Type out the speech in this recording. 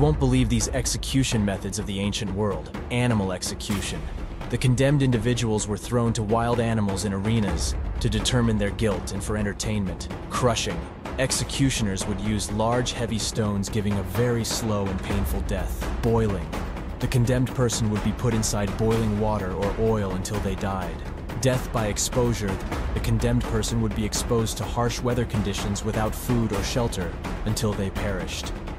won't believe these execution methods of the ancient world. Animal execution. The condemned individuals were thrown to wild animals in arenas to determine their guilt and for entertainment. Crushing. Executioners would use large, heavy stones, giving a very slow and painful death. Boiling. The condemned person would be put inside boiling water or oil until they died. Death by exposure. The condemned person would be exposed to harsh weather conditions without food or shelter until they perished.